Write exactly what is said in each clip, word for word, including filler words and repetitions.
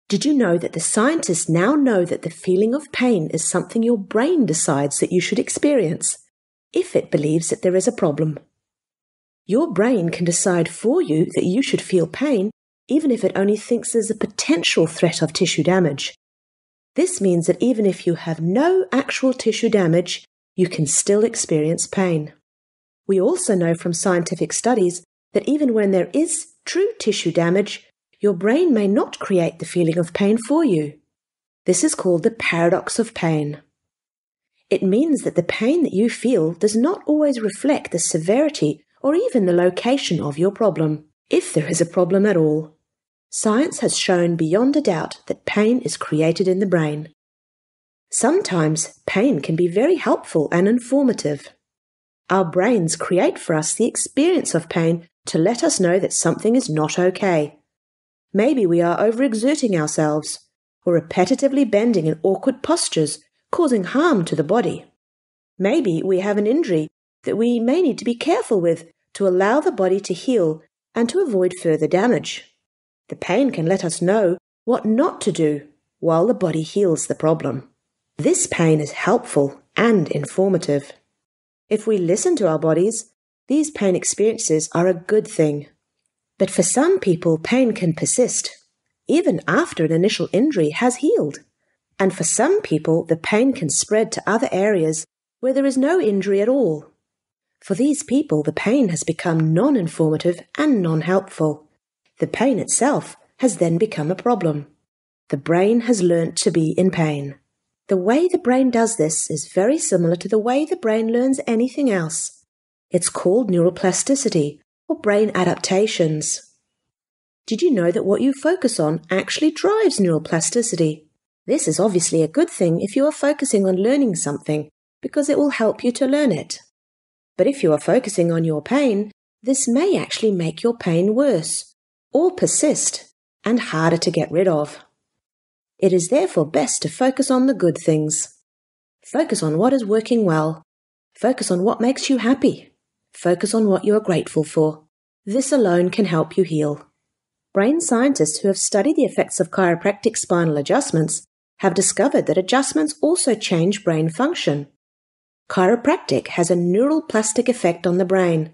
Did you know that the scientists now know that the feeling of pain is something your brain decides that you should experience, if it believes that there is a problem? Your brain can decide for you that you should feel pain, even if it only thinks there's a potential threat of tissue damage. This means that even if you have no actual tissue damage, you can still experience pain. We also know from scientific studies that even when there is true tissue damage, your brain may not create the feeling of pain for you. This is called the paradox of pain. It means that the pain that you feel does not always reflect the severity or even the location of your problem, if there is a problem at all. Science has shown beyond a doubt that pain is created in the brain. Sometimes pain can be very helpful and informative. Our brains create for us the experience of pain to let us know that something is not okay. Maybe we are overexerting ourselves, or repetitively bending in awkward postures, causing harm to the body. Maybe we have an injury that we may need to be careful with to allow the body to heal and to avoid further damage. The pain can let us know what not to do while the body heals the problem. This pain is helpful and informative. If we listen to our bodies, these pain experiences are a good thing. But for some people, pain can persist, even after an initial injury has healed. And for some people, the pain can spread to other areas where there is no injury at all. For these people, the pain has become non-informative and non-helpful. The pain itself has then become a problem. The brain has learnt to be in pain. The way the brain does this is very similar to the way the brain learns anything else. It's called neuroplasticity, or brain adaptations. Did you know that what you focus on actually drives neuroplasticity? This is obviously a good thing if you are focusing on learning something, because it will help you to learn it. But if you are focusing on your pain, this may actually make your pain worse, or persist, and harder to get rid of. It is therefore best to focus on the good things. Focus on what is working well. Focus on what makes you happy. Focus on what you are grateful for. This alone can help you heal. Brain scientists who have studied the effects of chiropractic spinal adjustments have discovered that adjustments also change brain function. Chiropractic has a neuroplastic effect on the brain.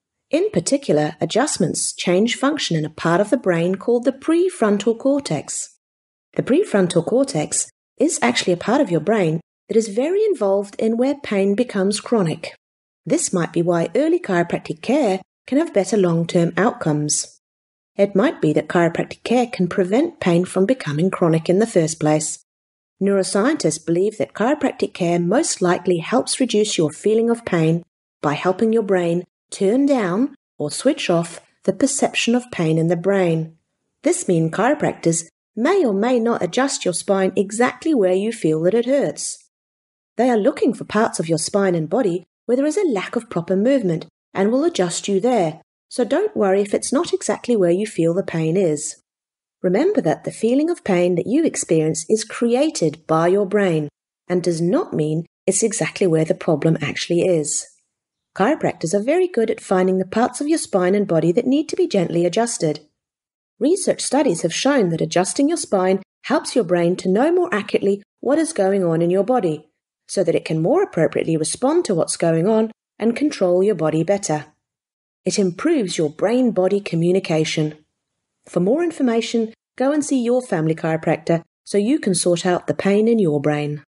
In particular, adjustments change function in a part of the brain called the prefrontal cortex. The prefrontal cortex is actually a part of your brain that is very involved in where pain becomes chronic. This might be why early chiropractic care can have better long-term outcomes. It might be that chiropractic care can prevent pain from becoming chronic in the first place. Neuroscientists believe that chiropractic care most likely helps reduce your feeling of pain by helping your brain turn down or switch off the perception of pain in the brain. This means chiropractors may or may not adjust your spine exactly where you feel that it hurts. They are looking for parts of your spine and body where there is a lack of proper movement and will adjust you there, so don't worry if it's not exactly where you feel the pain is. Remember that the feeling of pain that you experience is created by your brain and does not mean it's exactly where the problem actually is. Chiropractors are very good at finding the parts of your spine and body that need to be gently adjusted. Research studies have shown that adjusting your spine helps your brain to know more accurately what is going on in your body, so that it can more appropriately respond to what's going on and control your body better. It improves your brain-body communication. For more information, go and see your family chiropractor so you can sort out the pain in your brain.